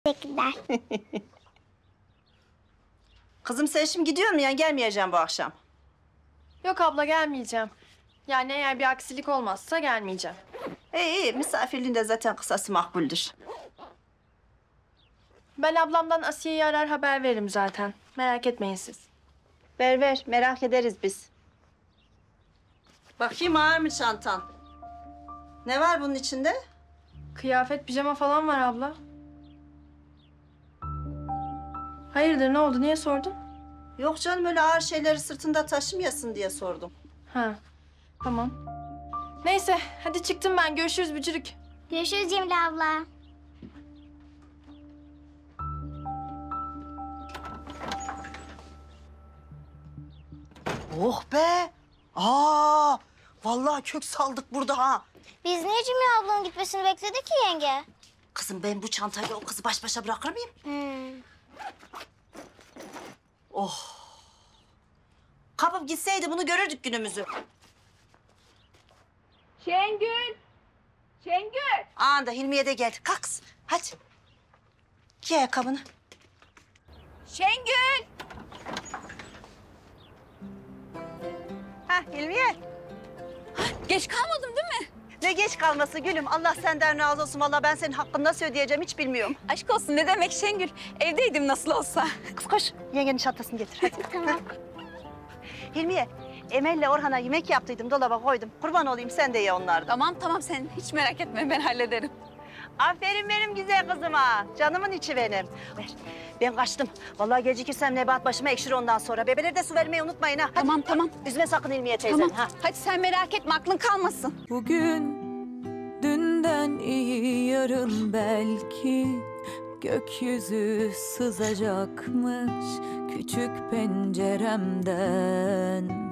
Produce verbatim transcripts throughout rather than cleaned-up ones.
Teşekkürler. Kızım sen şimdi gidiyor musun yani gelmeyeceğim bu akşam? Yok abla gelmeyeceğim. Yani eğer bir aksilik olmazsa gelmeyeceğim. İyi iyi misafirliğin de zaten kısası makbuldür. Ben ablamdan Asiye'yi arar haber veririm zaten. Merak etmeyin siz. Ver ver merak ederiz biz. Bakayım ağır mı çantan? Ne var bunun içinde? Kıyafet, pijama falan var abla. Hayırdır ne oldu? Niye sordun? Yok canım öyle ağır şeyleri sırtında taşımayasın diye sordum. Ha, tamam. Neyse hadi çıktım ben. Görüşürüz Bücürük. Görüşürüz Cemile abla. Oh be! Aa! Vallahi kök saldık burada ha. Biz niye Cemile ablanın gitmesini bekledik ki yenge? Kızım ben bu çantayla o kızı baş başa bırakır mıyım? Hmm. Oh! Kapıp gitseydi bunu görürdük günümüzü. Şengül! Şengül! Anında Hilmiye de geldi. Kalk kız, hadi. Giy ayakkabını. Şengül! Ha Hilmiye. Geç kalmadım değil mi? Ne geç kalması gülüm. Allah senden razı olsun. Vallahi ben senin hakkını nasıl ödeyeceğim hiç bilmiyorum. Aşk olsun ne demek Şengül? Evdeydim nasıl olsa. Kız koş. Yengenin çantasını getir hadi. Tamam. Hilmiye, Emel'le Orhan'a yemek yaptıydım. Dolaba koydum. Kurban olayım sen de ye onlardan. Tamam tamam sen hiç merak etme ben hallederim. Aferin benim güzel kızıma. Canımın içi benim. Ver. Ben kaçtım. Vallahi gecikirsem nebat başıma ekşir ondan sonra. Bebeleri de su vermeyi unutmayın ha. Hadi. Tamam tamam. Üzme sakın Hilmiye teyzen Tamam. ha. Hadi sen merak etme aklın kalmasın. Bugün dünden iyi yarın belki gökyüzü sızacakmış küçük penceremden.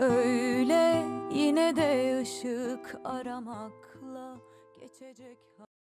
Öyle yine de ışık aramakla geçecek.